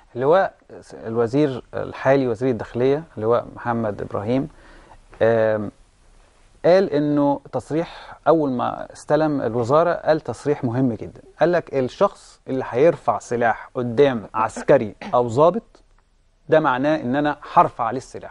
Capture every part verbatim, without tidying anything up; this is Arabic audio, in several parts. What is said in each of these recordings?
اللواء الوزير الحالي وزير الداخلية اللواء محمد إبراهيم قال إنه تصريح أول ما استلم الوزارة، قال تصريح مهم جدا. قال لك الشخص اللي هيرفع سلاح قدام عسكري أو ضابط ده معناه إن أنا هرفع عليه السلاح.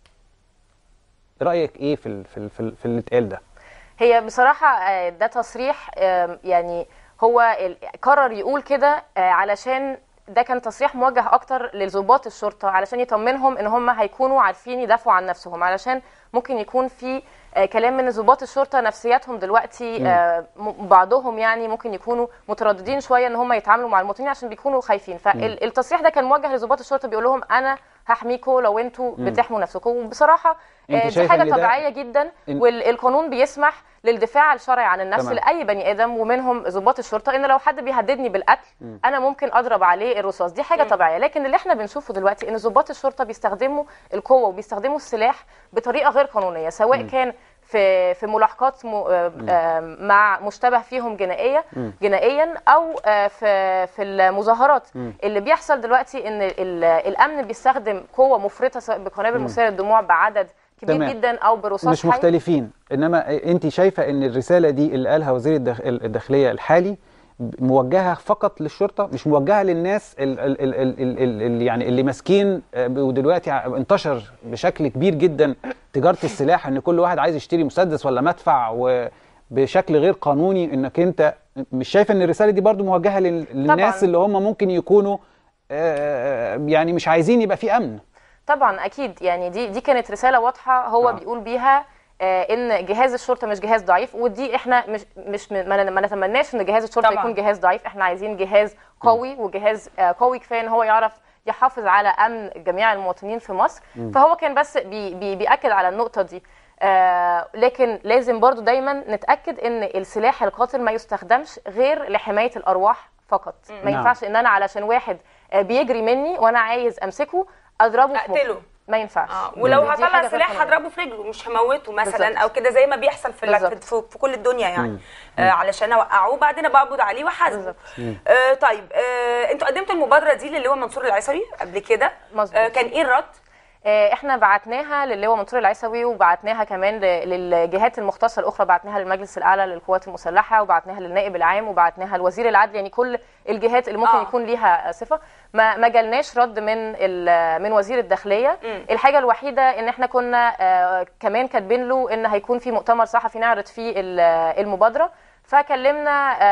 رأيك إيه في ال في ال في, ال في اللي اتقال ده؟ هي بصراحة ده تصريح يعني هو قرر يقول كده علشان ده كان تصريح موجه اكتر لضباط الشرطه، علشان يطمنهم ان هم هيكونوا عارفين يدافعوا عن نفسهم، علشان ممكن يكون في كلام من ضباط الشرطه نفسياتهم دلوقتي بعضهم يعني ممكن يكونوا مترددين شويه ان هم يتعاملوا مع المواطنين عشان بيكونوا خايفين. فالتصريح ده كان موجه لضباط الشرطه بيقول لهم انا هحميكم لو انتوا بتحموا نفسكم. وبصراحه دي حاجه طبيعيه جدا، والقانون بيسمح للدفاع الشرعي عن النفس تمام. لاي بني ادم ومنهم ضباط الشرطه، ان لو حد بيهددني بالقتل م. انا ممكن اضرب عليه الرصاص، دي حاجه م. طبيعيه. لكن اللي احنا بنشوفه دلوقتي ان ضباط الشرطه بيستخدموا القوه وبيستخدموا السلاح بطريقه غير قانونيه، سواء م. كان في في ملاحقات مع مشتبه فيهم جنائيا جنائيا او في في المظاهرات. م. اللي بيحصل دلوقتي ان الامن بيستخدم قوه مفرطه، سواء بقنابل مسيله الدموع بعدد كبير تمام. جدا او برصاص مش مختلفين، انما انت شايفه ان الرساله دي اللي قالها وزير الداخليه الحالي موجهه فقط للشرطه، مش موجهه للناس ال ال ال ال ال ال يعني اللي ماسكين. ودلوقتي انتشر بشكل كبير جدا تجاره السلاح، ان كل واحد عايز يشتري مسدس ولا مدفع وبشكل غير قانوني. انك انت مش شايفه ان الرساله دي برضو موجهه للناس طبعا. اللي هم ممكن يكونوا يعني مش عايزين يبقى في امن؟ طبعا اكيد، يعني دي دي كانت رساله واضحه هو آه. بيقول بيها آه ان جهاز الشرطه مش جهاز ضعيف، ودي احنا مش مش ما نتمناش ان جهاز الشرطه طبعا. يكون جهاز ضعيف. احنا عايزين جهاز قوي، وجهاز آه قوي كفايه ان هو يعرف يحافظ على امن جميع المواطنين في مصر. م. فهو كان بس بي بي بياكد على النقطه دي. آه لكن لازم برضو دايما نتاكد ان السلاح القاتل ما يستخدمش غير لحمايه الارواح فقط. م. ما ينفعش ان انا علشان واحد آه بيجري مني وانا عايز امسكه اضربه اقتله، ما ينفعش. آه. ولو هطلع سلاح هضربه في رجله، مش هموته مثلا بالزبط. او كده زي ما بيحصل في في كل الدنيا يعني. آه علشان اوقعه وبعدين بقبض عليه واحاسبه. آه طيب آه انتوا قدمتوا المبادره دي للواء منصور العيسوي قبل كده، آه كان ايه الرد؟ احنا بعتناها للواء منصور العيسوي، وبعتناها كمان للجهات المختصه الاخرى، بعتناها للمجلس الاعلى للقوات المسلحه، وبعتناها للنائب العام، وبعتناها لوزير العدل، يعني كل الجهات اللي ممكن آه. يكون ليها صفه. ما ما جالناش رد من من وزير الداخليه. م. الحاجه الوحيده ان احنا كنا آه كمان كاتبين له ان هيكون في مؤتمر صحفي نعرض فيه المبادره، فكلمنا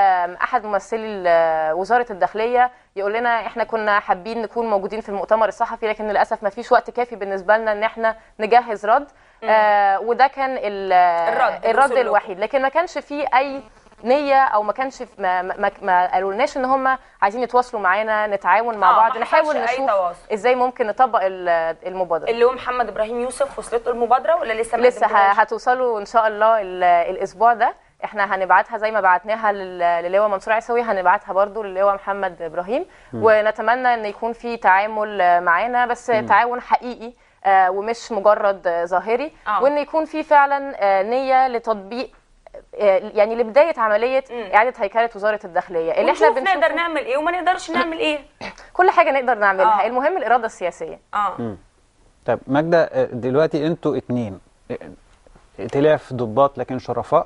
احد ممثلي وزاره الداخليه يقول لنا احنا كنا حابين نكون موجودين في المؤتمر الصحفي، لكن للاسف ما فيش وقت كافي بالنسبه لنا ان احنا نجهز رد. آه وده كان الرد, الرد الوحيد، لكن ما كانش فيه اي نيه، او ما كانش ما, ما, ما قالولناش ان هم عايزين يتواصلوا معانا نتعاون مع بعض نحاول نشوف ازاي ممكن نطبق المبادره. اللي هو محمد ابراهيم يوسف وصلت المبادره ولا لسه ما لسه هتوصلوا ان شاء الله الاسبوع ده. احنا هنبعتها زي ما بعتناها للواء منصور عيسوي، هنبعتها برضو للواء محمد ابراهيم. م. ونتمنى ان يكون في تعامل معانا، بس م. تعاون حقيقي آه ومش مجرد آه ظاهري، آه. وان يكون في فعلا آه نيه لتطبيق آه يعني لبدايه عمليه م. اعاده هيكله وزاره الداخليه اللي احنا بنشوف نقدر نعمل ايه وما نقدرش نعمل ايه. كل حاجه نقدر نعملها، آه. المهم الاراده السياسيه. اه طب ماجده، دلوقتي انتوا اتنين ائتلاف ضباط لكن شرفاء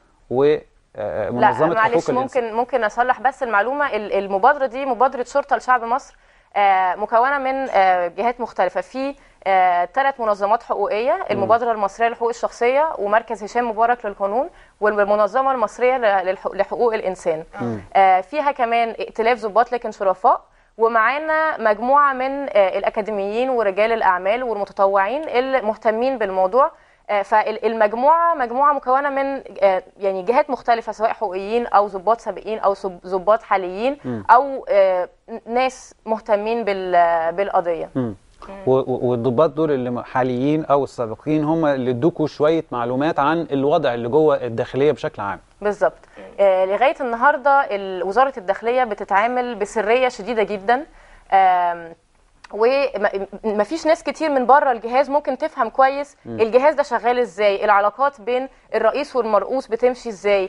ومنظمه حقوق الانسان. ممكن ممكن اصلح بس المعلومه. المبادره دي مبادره شرطه لشعب مصر، مكونه من جهات مختلفه، في ثلاث منظمات حقوقيه: المبادره المصريه لحقوق الشخصيه، ومركز هشام مبارك للقانون، والمنظمه المصريه لحقوق الانسان. فيها كمان ائتلاف ضباط لكن شرفاء، ومعانا مجموعه من الاكاديميين ورجال الاعمال والمتطوعين المهتمين بالموضوع. فالمجموعه مجموعه مكونه من يعني جهات مختلفه، سواء حقوقيين او ضباط سابقين او ضباط حاليين م. او ناس مهتمين بالقضيه. والضباط دول اللي حاليين او السابقين هم اللي ادوكوا شويه معلومات عن الوضع اللي جوه الداخليه بشكل عام. بالظبط. آه لغايه النهارده وزاره الداخليه بتتعامل بسريه شديده جدا، آه ومفيش ناس كتير من بره الجهاز ممكن تفهم كويس م. الجهاز ده شغال ازاي، العلاقات بين الرئيس والمرؤوس بتمشي ازاي،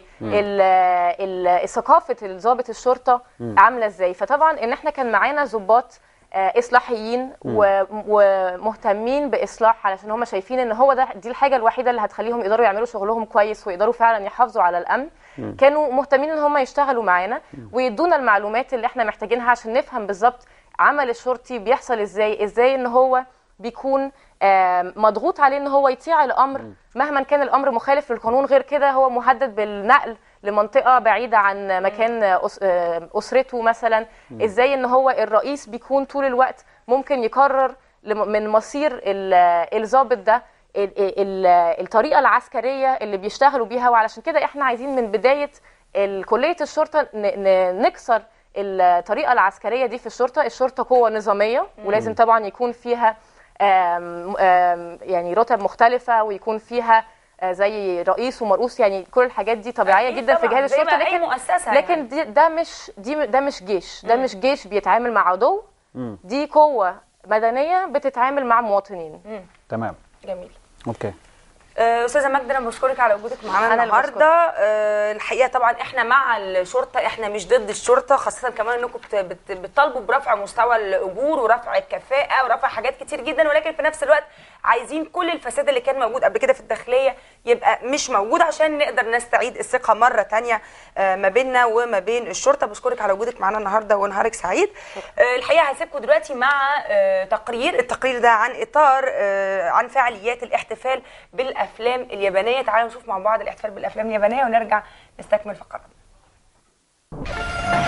ثقافه ضابط الشرطه م. عامله ازاي. فطبعا ان احنا كان معانا ضباط اصلاحيين ومهتمين باصلاح، علشان هم شايفين ان هو ده دي الحاجه الوحيده اللي هتخليهم يقدروا يعملوا شغلهم كويس ويقدروا فعلا يحافظوا على الامن. م. كانوا مهتمين ان هم يشتغلوا معانا ويدونا المعلومات اللي احنا محتاجينها عشان نفهم بالظبط عمل الشرطي بيحصل ازاي، ازاي ان هو بيكون مضغوط عليه ان هو يطيع الامر مهما كان الامر مخالف للقانون، غير كده هو مهدد بالنقل لمنطقه بعيده عن مكان اسرته مثلا. ازاي ان هو الرئيس بيكون طول الوقت ممكن يقرر من مصير الضابط ده الطريقه العسكريه اللي بيشتغلوا بيها. وعلشان كده احنا عايزين من بدايه كليه الشرطه نكسر الطريقه العسكريه دي في الشرطه. الشرطه قوه نظاميه ولازم طبعا يكون فيها آم آم يعني رتب مختلفه ويكون فيها زي رئيس ومرؤوس، يعني كل الحاجات دي طبيعيه جدا في جهاز الشرطه، لكن لكن دي ده مش دي ده مش جيش، ده مش جيش بيتعامل مع عدو، دي قوه مدنيه بتتعامل مع مواطنين. تمام، جميل. اوكي. استاذه ماجده، انا بشكرك على وجودك معانا النهارده. أه الحقيقه طبعا احنا مع الشرطه، احنا مش ضد الشرطه، خاصه كمان انكم بتطالبوا برفع مستوى الاجور ورفع الكفاءه ورفع حاجات كتير جدا، ولكن في نفس الوقت عايزين كل الفساد اللي كان موجود قبل كده في الداخليه يبقى مش موجود عشان نقدر نستعيد الثقه مره ثانيه ما بيننا وما بين الشرطه. بشكرك على وجودك معانا النهارده ونهارك سعيد. أه الحقيقه هسيبكم دلوقتي مع أه تقرير، التقرير ده عن اطار أه عن فعاليات الاحتفال بالأفلام الافلام اليابانيه. تعالوا نشوف مع بعض الاحتفال بالافلام اليابانيه ونرجع نستكمل فقراتنا.